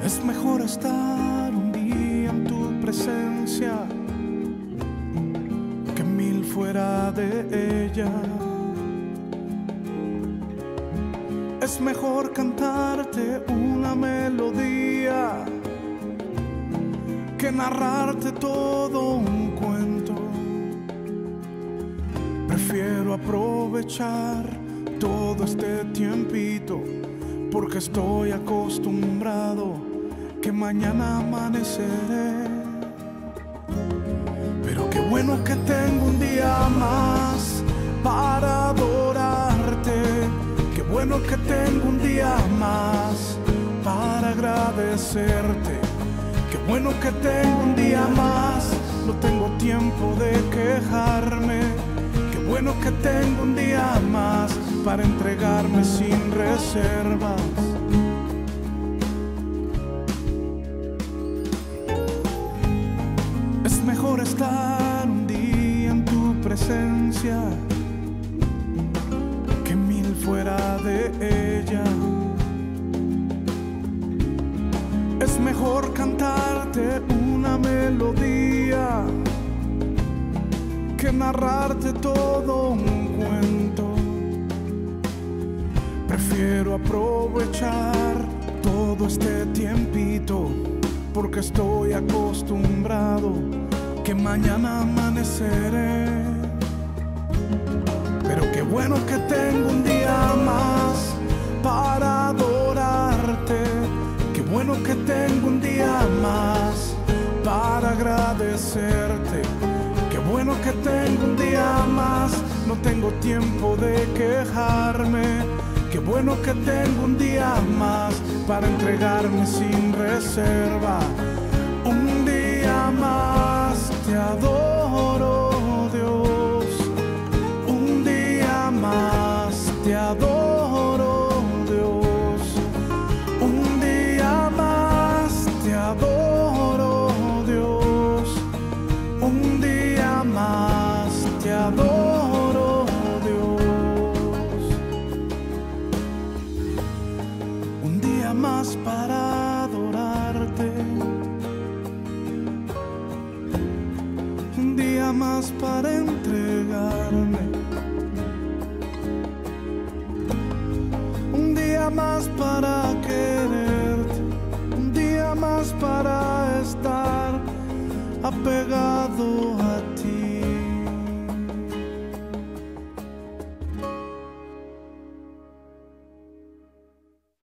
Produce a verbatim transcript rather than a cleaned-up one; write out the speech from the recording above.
Es mejor estar un día en tu presencia que mil fuera de ella. Es mejor cantarte una melodía que narrarte todo un cuento. Prefiero aprovechar todo este tiempito porque estoy acostumbrado que mañana amaneceré. Pero qué bueno que tengo un día más para adorarte. Qué bueno que tengo un día más para agradecerte. Qué bueno que tengo un día más, no tengo tiempo de quejarme. Qué bueno que tengo un día más para entregarme sin reservas. Es mejor estar un día en tu presencia que mil fuera de ella. Es mejor cantarte una melodía que narrarte todo un cuento. Prefiero aprovechar todo este tiempito porque estoy acostumbrado que mañana amaneceré. Pero qué bueno que tengo un día más para adorarte. Qué bueno que tengo un día más para agradecerte. Qué bueno que tengo un día más, no tengo tiempo de quejarme. Qué bueno que tengo un día más para entregarme sin reserva. Un día más te adoro, Dios. Un día más te adoro, Dios. Un día más te adoro, Dios. Un día más te adoro, Dios. Un día más para adorarte. Un día más para entregarme. Un día más para quererte. Un día más para estar apegado a